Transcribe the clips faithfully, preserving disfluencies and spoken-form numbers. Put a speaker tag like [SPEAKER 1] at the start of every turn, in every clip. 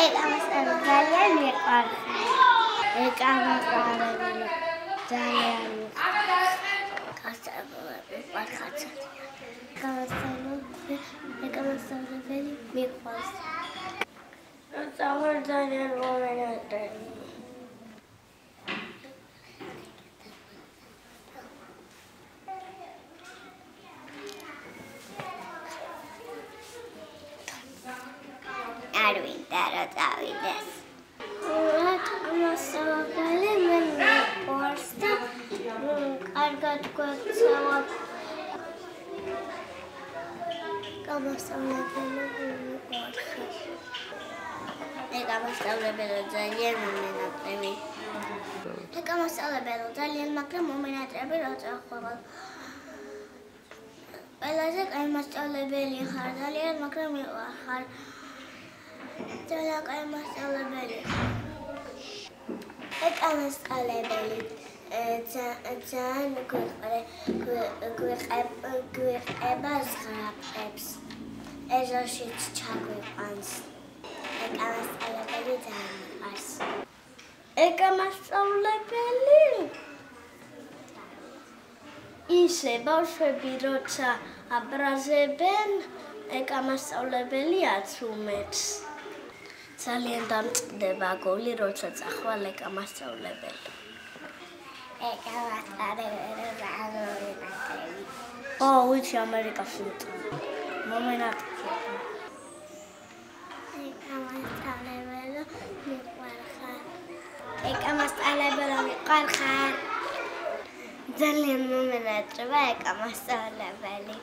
[SPEAKER 1] ძალიან მიყვარს. ეკამასწავლებელი ძალიან მიყვარს. გასწავლები ვარხაცა. ეკამასწავლებელი ეკამასწავლებელი მიყვარს. სწავლე ძალიან მომენატრები. არ ვინდა რა წავიდეს. ეკამასწავლებელი მე მიყვარს და კარგად გვექცევა. ეკამასწავლებელი მიყვარს. ეკამასწავლებელი ძალიან მომენატრები. ეკამასწავლებელი ძალიან მაგრამ მომენატრები როცა ხვალ. ყველაზე კაი მასწავლებელი ხარ ძალიან მაგრამ მიყვარხარ. ძალიან კაი მასწავლებელი. ეკამასწავლებელი ძალიან გვიყება ზღაპრებს. ეზოშიც ჩაგვიყვანს. ეკამასწავლებელი ძალიან მიყვარს. ეკამასწავლებელი ისე ბავშვები როცა აბრაზებენ, ეკამასწავლებელი აცუმებს. ძალიან დამწყდება გული, როცა წახვალ ეკამასწავლებელი. ეკამასწავლებელი ძალიან მომენატრები. ო, ვიცი ამერიკაში მომენატრები. ეკამასწავლებელი მიყვარხარ. ეკამასწავლებელი მიყვარხარ. ძალიან მომენატრება ეკამასწავლებელი.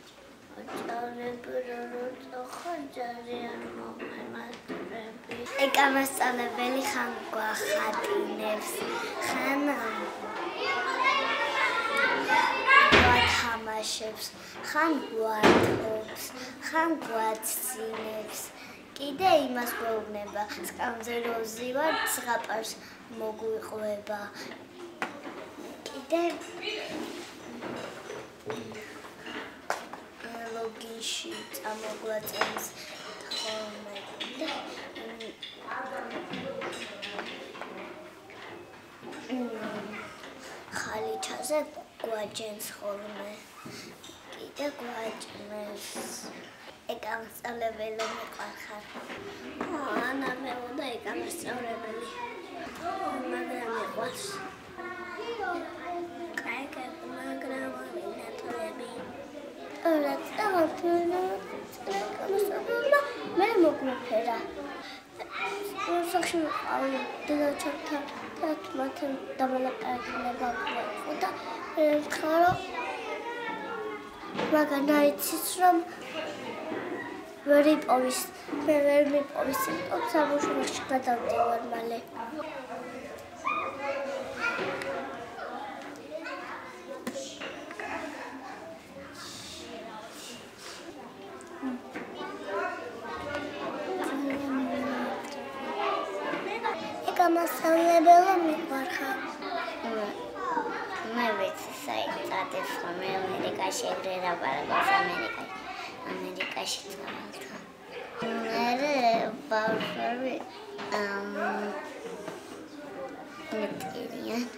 [SPEAKER 1] ეკამასწავლებელი ხან გვახატინებს, ხან გვათამაშებს, ხან გვარტყობს, ხან გვაცინებს. კიდე იმას გვეუბნება, სკამზე რო ვზივარ, ზღაპარს მოგვიყვება. კიდე ლოგინში წამოგვაწევს ხოლმე. ხალიჩაზე გვაჯენს ხოლმე. კიდე გვაჭმეს. ეკამასწავლებელი მიყვარხარ. ანა მე უნდა ეკამასწავლებელი. მაგრამ მიყვარს. კაი კაი მაგრამ მომენატრები. რა წავთვალე ეკამასწავლებელი მე მოგვიფერა. სახში ავი დედაჩემთან თათმათემ დამალაპარაკება და ხარო მაგრამ აიცის რომ ვერ იპოვის მე ვერ მიპოვის სიტყვებს სამუშაოში გადავდივარ მალე. ეკამასწავლებელი მიყვარხარ. მე ვიცი საიტადეს რომ ამერიკაში ეგრე ლაპარაკობს ამერიკაში. ამერიკაში წავალთა. მე ბავშვები მეტყვიან.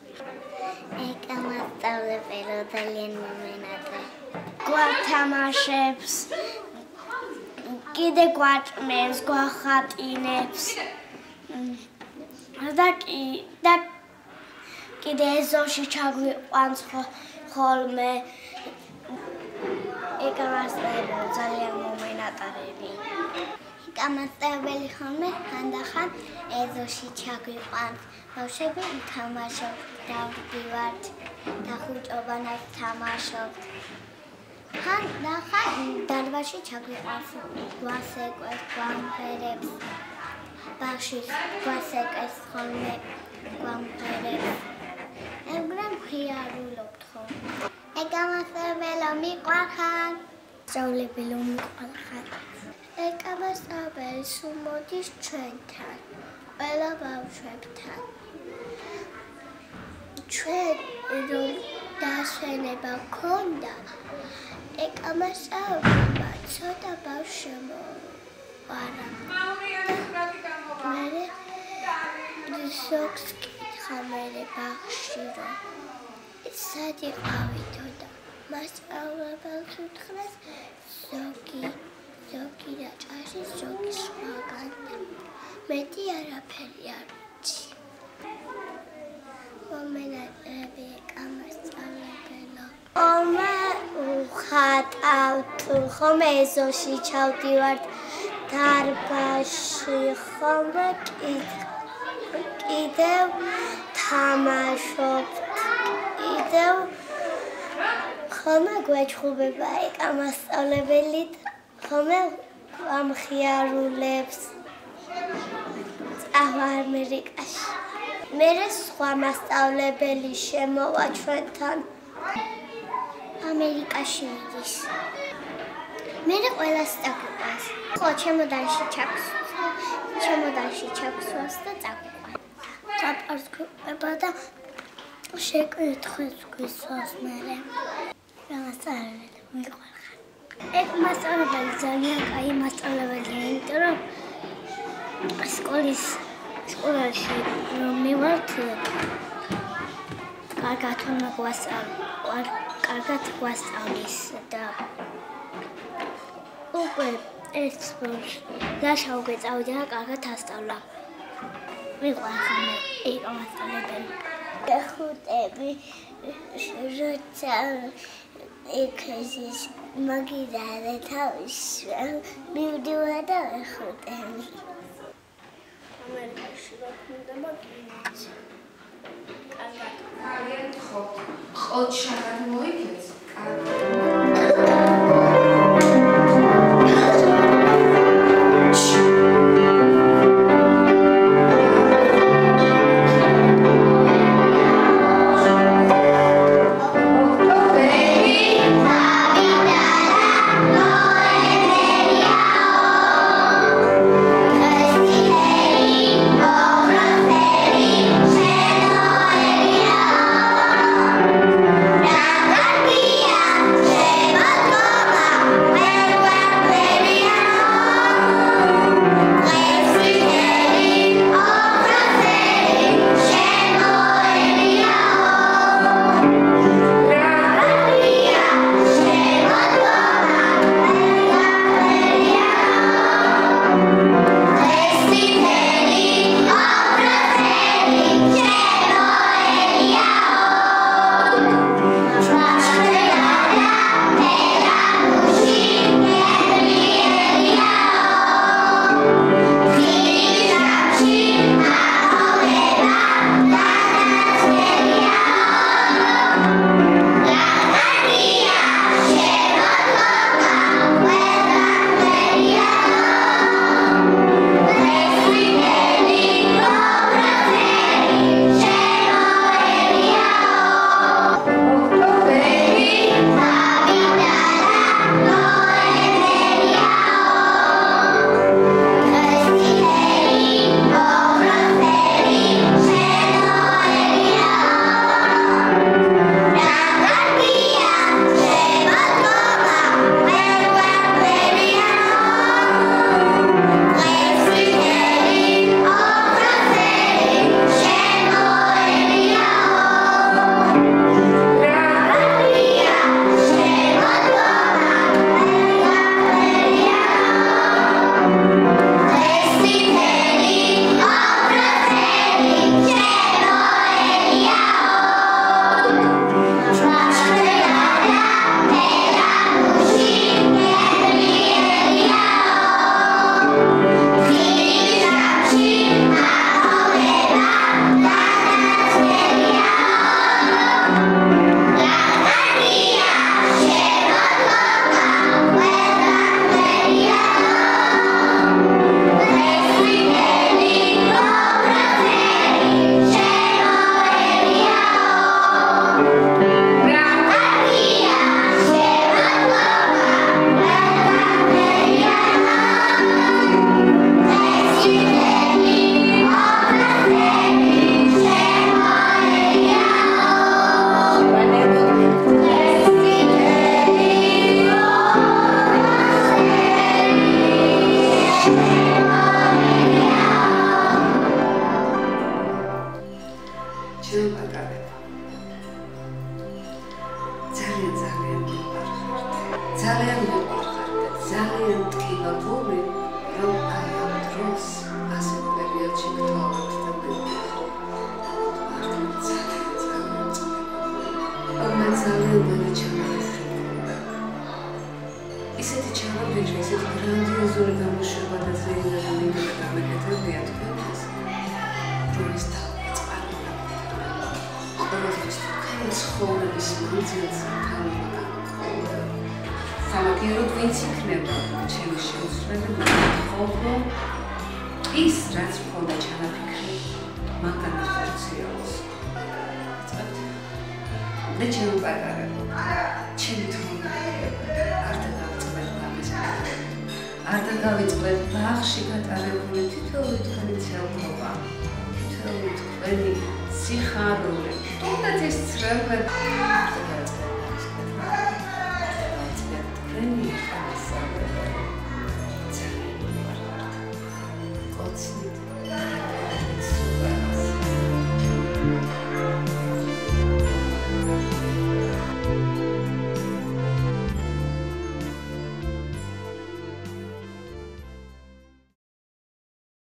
[SPEAKER 1] ეკამასწავლებელი ძალიან მომენატრე. გვათამაშებს. კიდე გვაჭმევს, გვახატინებს. და კი და კიდე ეზოში ჩაგვიყვანს ხოლმე. ეკამასწავლებელი ძალიან მომენატრები. ეკამასწავლებელი ხოლმე ხანდახან ეზოში ჩაგვიყვანს. ბავშვები თამაშობთ, დავდივართ და ხუჭობანად თამაშობთ. ხანდახან დარბაზში ჩაგვიყვანს, გვასეკვეს, გვამღერებს. ბავშვი გვასეკეს ხოლმე გვამღერებს. ეგრე მხიარულობთ ხოლმე. ეკამასწავლებელი მიყვარხარ. სწავლებელი მიყვარხარ. ეკამასწავლებელი სულ მოდის ჩვენთან, ყველა ბავშვებთან. ჩვენ რომ დასვენება გქონდა, ეკამასწავლებელმა ცოტა ბავშვი მოუყარა. ზოგს კითხა მერე ბაღში რომ სად იყავითო და მასწავლებელს უთხრეს ზოგი ზოგი რაჭაში ზოგი სხვაგან მეტი არაფერი არ ვიცი მომენატრები კამასწავლებელო ხოლმე უხატავთ ხოლმე ეზოში ჩავდივართ დარბაზში ხოლმე კიდევ თამაშობთ კიდევ ხოლმე გვეჩხუბება ეკა მასწავლებელი ხოლმე ამხიარულებს წავა ამერიკაში მერე სხვა მასწავლებელი შემოვა ჩვენთან ამერიკაში მიდის მერე ყველას წაგვიყვანს ხო ჩემოდანში ჩაგვსვას ჩემოდანში ჩაგვსვას და წაგვიყვანს გაპარს გვიყვება და შეკითხვებს გვისვას მერე რა მასწავლებელი მიყვარხარ ეგ მასწავლებელი ძალიან კაი მასწავლებელია იმიტომ რომ სკოლის სკოლაში რომ მივართ კარგად უნდა გვასწავლოს კარგად გვასწავლის და უკვე ეს დაშავ გვეწავდა და კარგად ასწავლა მიყვარხარ მე ეგ მასწავლებელი ხუტები როცა ეკაზის მაგიდარე თავის მივდივა და ხუტები ამერიკაში ვაქმნდა მაგინაც კარგად
[SPEAKER 2] ხო ხო შეგად მოიგეთ კარგად
[SPEAKER 1] Yeah.
[SPEAKER 2] ძალიან ტკივილური, რომ აი ამ დროს ასეთ პერიოდში გთხოვოთ და მივიღოთ. მაგრამ ძალიან ბევრი ჩამოთვლილი ჰქონდა. ისეთი ჩამოთვლილი, ისეთი გრანდიოზული გამოშვება და ზეიმები მინდოდა გამეკეთებია თქვენთვის, რომ ის დავიწყარებდა. ყოველთვის თქვენი ცხოვრების მანძილზე თავი გამოგხოლოდა. სამაგიეროდ ვინც იქნება ჩემი შეუსრულებელი ხოლმე ის რაც მქონდა ჩანაფიქრი მანქან ხორციელს. და ჩემი პატარებო, ჩემი თმობილება არ დაგავიწყდეთ ბაღში. არ დაგავიწყდეთ ბაღში გატარებული თითოეული თქვენი ცელქობა, თითოეული თქვენი სიხარული, თუნდაც ის ცრემლები არ დაგავიწყდეთ ბაღში. Thank you.